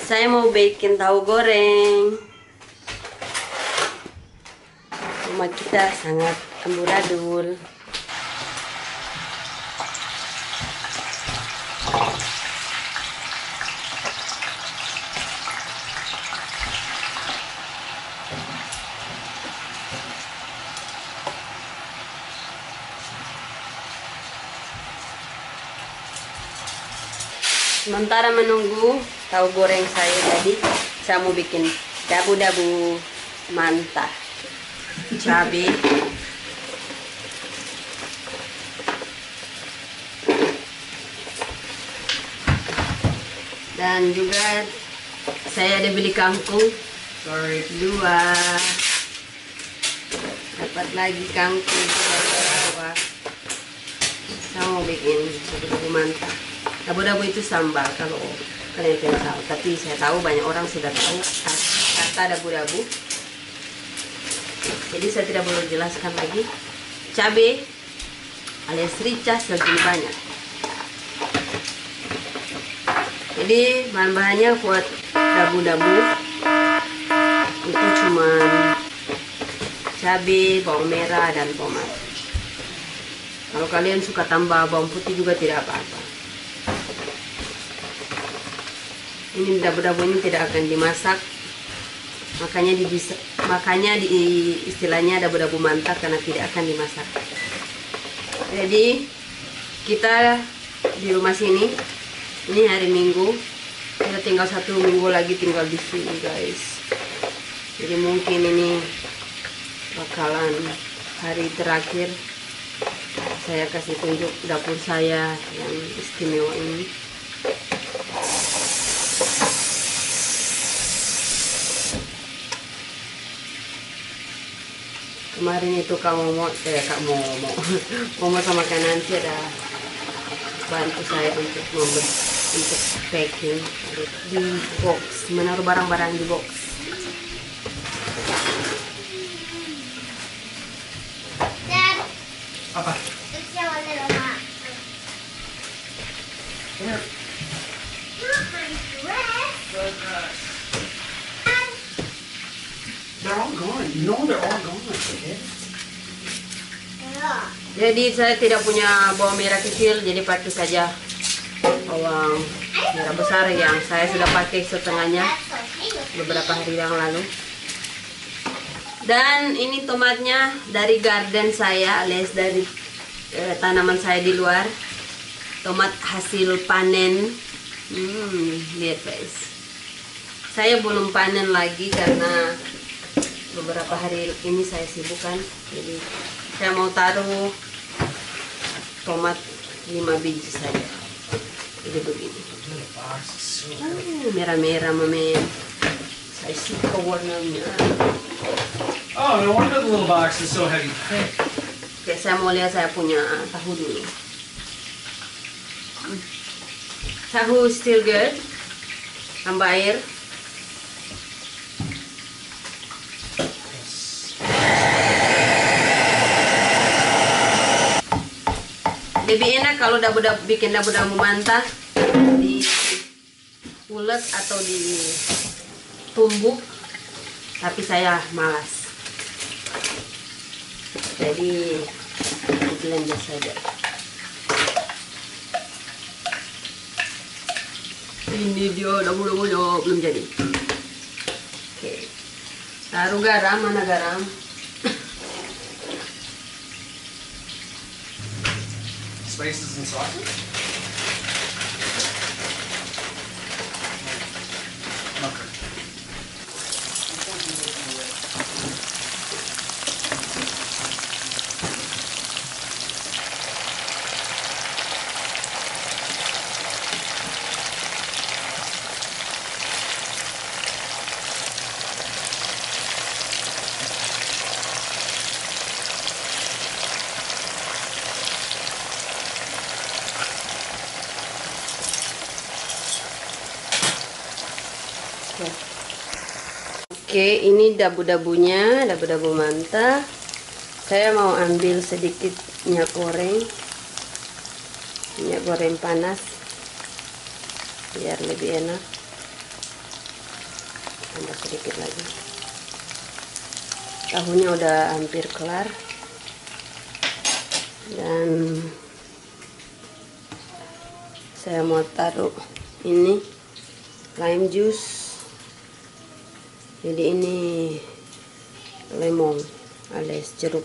Saya mau bikin tahu goreng. Rumah kita sangat amburadul. Sementara menunggu tahu goreng saya jadi, saya mau bikin dabu-dabu mantap. Cabai, dan juga saya ada beli kangkung goreng 2. Dapat lagi kangkung 2. Saya mau bikin dabu-dabu mantap. Dabu-dabu itu sambal, kalau kalian tidak tahu, tapi saya tahu banyak orang sudah tahu kata dabu-dabu. Jadi saya tidak perlu jelaskan lagi. Cabai alias rica segini banyak. Jadi bahan-bahannya buat dabu-dabu itu cuman cabai, bawang merah, dan tomat. Kalau kalian suka tambah bawang putih juga tidak apa-apa. Ini dabu-dabu ini tidak akan dimasak, makanya istilahnya dabu-dabu mantap karena tidak akan dimasak. Jadi kita di rumah sini, ini hari Minggu, kita tinggal 1 minggu lagi tinggal di sini guys. Jadi mungkin ini bakalan hari terakhir saya kasih tunjuk dapur saya yang istimewa ini. Kemarin itu Momo sama Kak Nancy ada bantu saya untuk packing di box, menaruh barang-barang di box. Dad, Apa? let's show a little map. Here. Not my dress. They're all gone. You know they're all gone, okay? Yeah. Jadi saya tidak punya bawang merah kecil, jadi pakai saja bawang merah besar yang saya sudah pakai setengahnya That's okay with me. beberapa hari yang lalu. Dan ini tomatnya dari garden saya, alias dari tanaman saya di luar. Tomat hasil panen. Lihat guys. Saya belum panen lagi karena beberapa hari ini saya sibukkan. Jadi saya mau taruh tomat 5 biji saja. Jadi begini. Merah-merah mamen. Saya suka warnanya. Oh, no wonder the little box is so heavy. Oke, saya mau lihat saya punya tahu dulu. Tahu still good. Tambah air. Lebih enak kalau bikin dabu-dabu mantap di ulet atau ditumbuk, tapi saya malas. Jadi blender saja. Ini dia dabu-dabunya belum jadi. Oke. Taruh garam, mana garam? Spices and sauces? Okay. Oke, ini dabu-dabunya, dabu-dabu mantap. Saya mau ambil sedikit minyak goreng panas biar lebih enak. Tambah sedikit lagi. Tahunya udah hampir kelar. Dan saya mau taruh ini lime juice. Jadi ini lemon alias jeruk.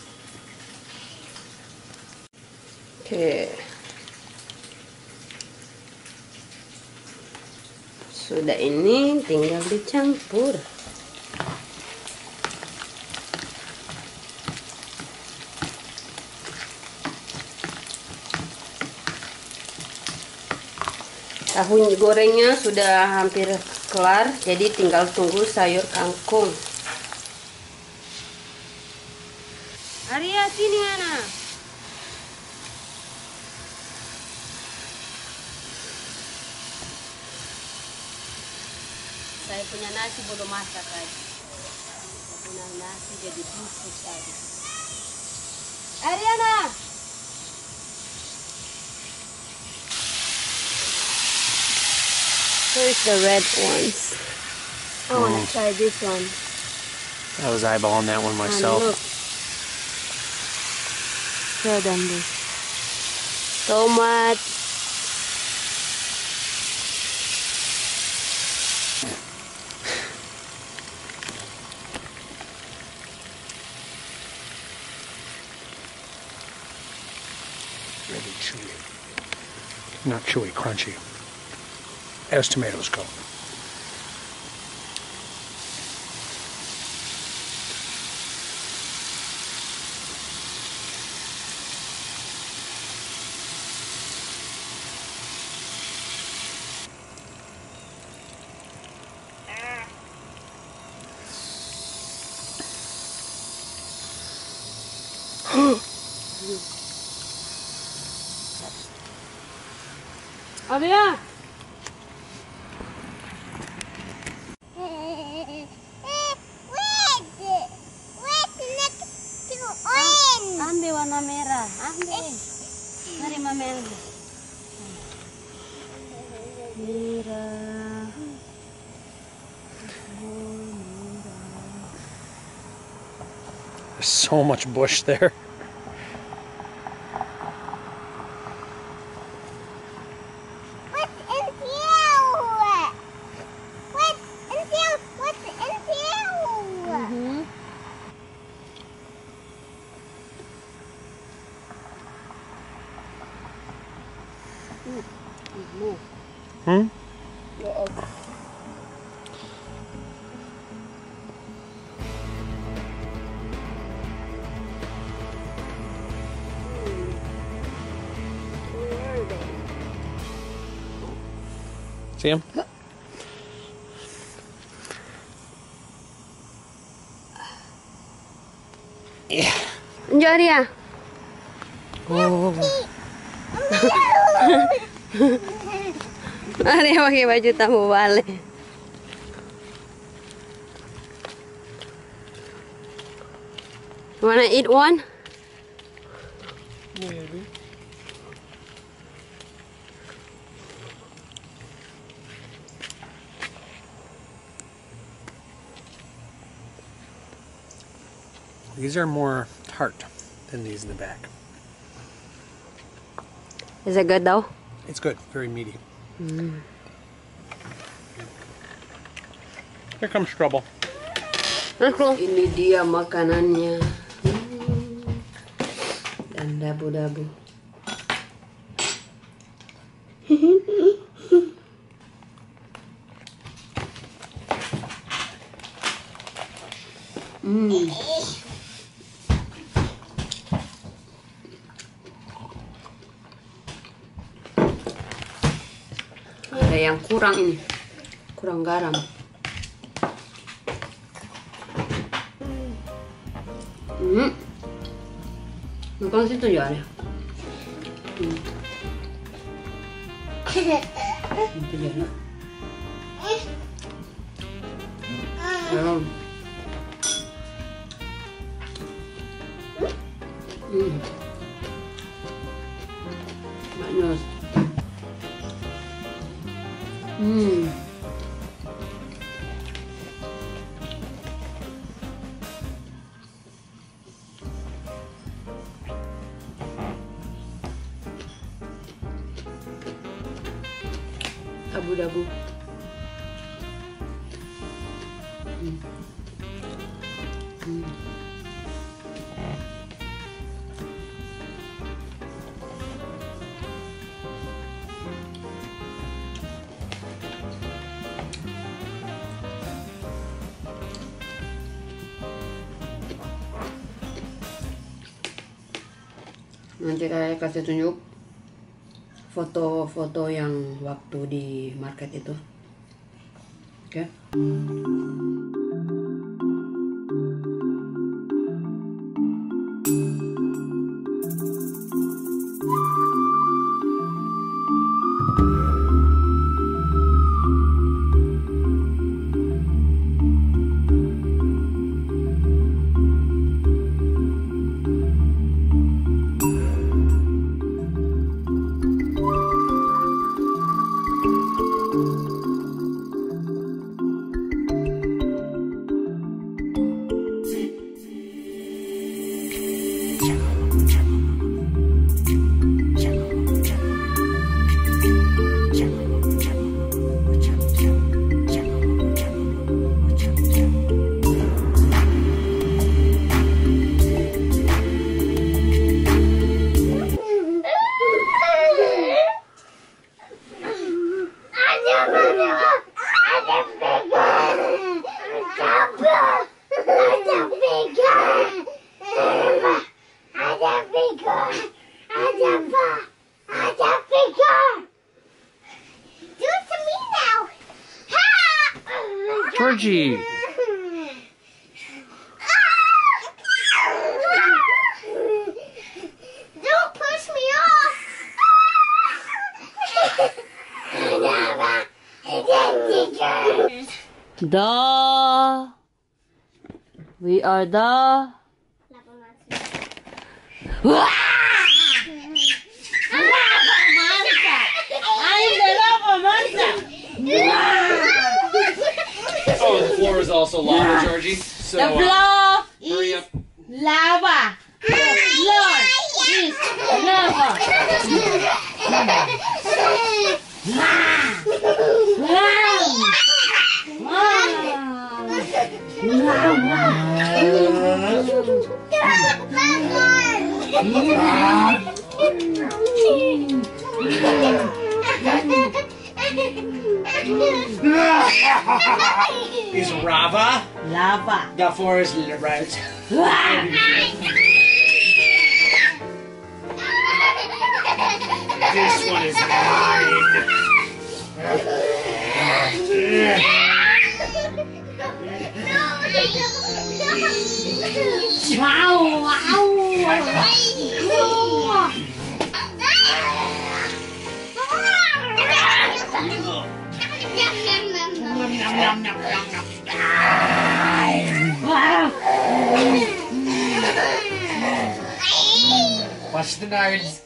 Oke. Sudah, ini tinggal dicampur. Tahu gorengnya sudah hampir kelar, jadi tinggal tunggu sayur kangkung. Arya, sini Ana. Saya punya nasi belum masak lagi. Saya punya nasi jadi busuk tadi. Ariana. Where's the red ones? I want to try this one. I was eyeballing that one myself. And look. Show them this. So much. Really chewy. Not chewy, crunchy. As tomatoes go. Arya. Ambil warna merah, ambil. Mari Mama ambil. Merah. There's so much bush there. Hmm? See him? Yeah. Enjoy Arya. Oh. Arya pakai baju tamu balik. Wanna eat one? Maybe. These are more tart than these in the back. Is it good though? It's good, very meaty. Here comes trouble. Ini dia makanannya. Dan dabu-dabu. Ada yang kurang ini, kurang garam. Makan situ ya ada. Itu jadi. Manis. debu-debu. Nanti saya kasih tunjuk foto-foto yang waktu di market itu. Oke. Georgie! Don't push me off. We are the Oh, the floor is also lava, Georgie. So, the floor hurry up. lava. The floor is lava. Is lava? Lava. The floor is right. This one is mine. Watch the nerds.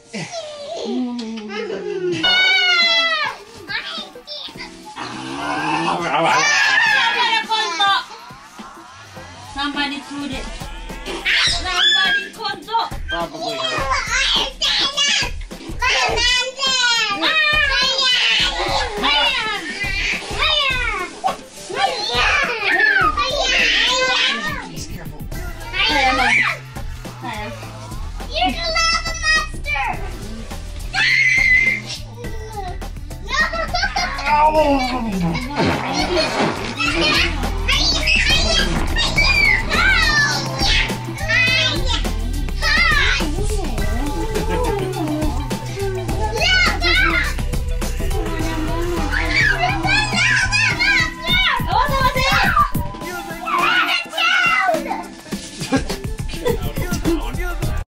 Somebody threw it. Somebody control. Probably her. You're the lava monster! No!